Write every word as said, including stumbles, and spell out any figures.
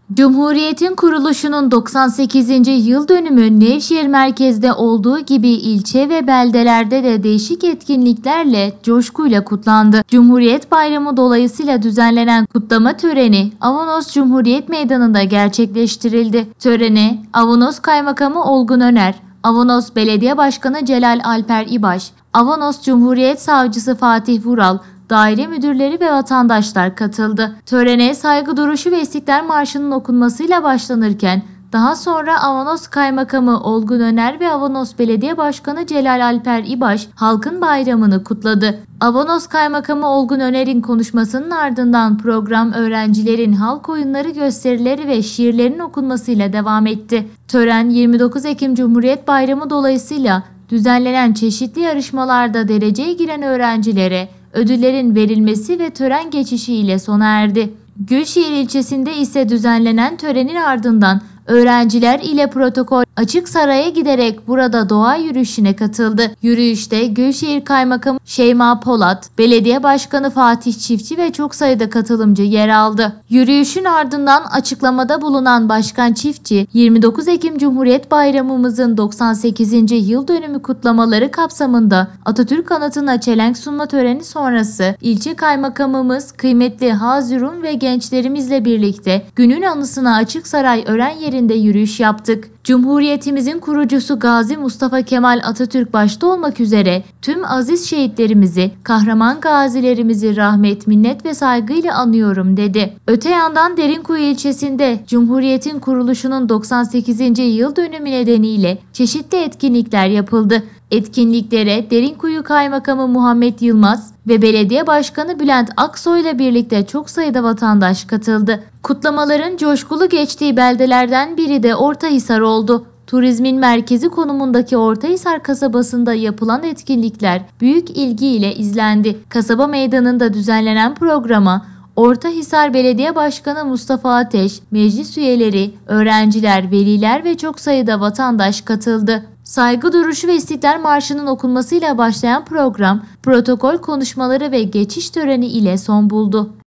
Cumhuriyet'in kuruluşunun doksan sekizinci yıl dönümü Nevşehir merkezde olduğu gibi ilçe ve beldelerde de değişik etkinliklerle coşkuyla kutlandı. Cumhuriyet Bayramı dolayısıyla düzenlenen kutlama töreni Avanos Cumhuriyet Meydanı'nda gerçekleştirildi. Törene Avanos Kaymakamı Olgun Öner, Avanos Belediye Başkanı Celal Alper İbaş, Avanos Cumhuriyet Savcısı Fatih Vural, daire müdürleri ve vatandaşlar katıldı. Törene saygı duruşu ve İstiklal Marşı'nın okunmasıyla başlanırken daha sonra Avanos Kaymakamı Olgun Öner ve Avanos Belediye Başkanı Celal Alper İbaş halkın bayramını kutladı. Avanos Kaymakamı Olgun Öner'in konuşmasının ardından program öğrencilerin halk oyunları gösterileri ve şiirlerin okunmasıyla devam etti. Tören yirmi dokuz Ekim Cumhuriyet Bayramı dolayısıyla düzenlenen çeşitli yarışmalarda dereceye giren öğrencilere ödüllerin verilmesi ve tören geçişiyle sona erdi. Gülşehir ilçesinde ise düzenlenen törenin ardından öğrenciler ile protokol Açık Saray'a giderek burada doğa yürüyüşüne katıldı. Yürüyüşte Gülşehir Kaymakamı Şeyma Polat, Belediye Başkanı Fatih Çiftçi ve çok sayıda katılımcı yer aldı. Yürüyüşün ardından açıklamada bulunan Başkan Çiftçi, yirmi dokuz Ekim Cumhuriyet Bayramımızın doksan sekizinci yıl dönümü kutlamaları kapsamında Atatürk Anıtı'na çelenk sunma töreni sonrası ilçe kaymakamımız kıymetli Hazirum ve gençlerimizle birlikte günün anısına Açık Saray öğren yerinde yürüyüş yaptık. Cumhuriyetimizin kurucusu Gazi Mustafa Kemal Atatürk başta olmak üzere tüm aziz şehitlerimizi, kahraman gazilerimizi rahmet, minnet ve saygıyla anıyorum dedi. Öte yandan Derinkuyu ilçesinde Cumhuriyetin kuruluşunun doksan sekizinci yıl dönümü nedeniyle çeşitli etkinlikler yapıldı. Etkinliklere Derinkuyu Kaymakamı Muhammed Yılmaz ve Belediye Başkanı Bülent Aksoy ile birlikte çok sayıda vatandaş katıldı. Kutlamaların coşkulu geçtiği beldelerden biri de Ortahisar oldu. Turizmin merkezi konumundaki Ortahisar kasabasında yapılan etkinlikler büyük ilgiyle izlendi. Kasaba meydanında düzenlenen programa Ortahisar Belediye Başkanı Mustafa Ateş, meclis üyeleri, öğrenciler, veliler ve çok sayıda vatandaş katıldı. Saygı duruşu ve İstiklal Marşı'nın okunmasıyla başlayan program, protokol konuşmaları ve geçiş töreni ile son buldu.